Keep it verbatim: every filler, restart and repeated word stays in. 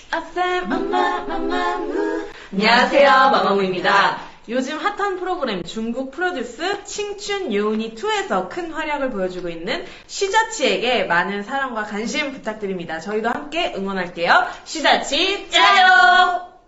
아쌤 마마마마무. 안녕하세요, 마마무입니다. 요즘 핫한 프로그램 중국 프로듀스 칭춘 요은이 투에서 큰 활약을 보여주고 있는 시자치에게 많은 사랑과 관심 부탁드립니다. 저희도 함께 응원할게요. 시자치 짜요!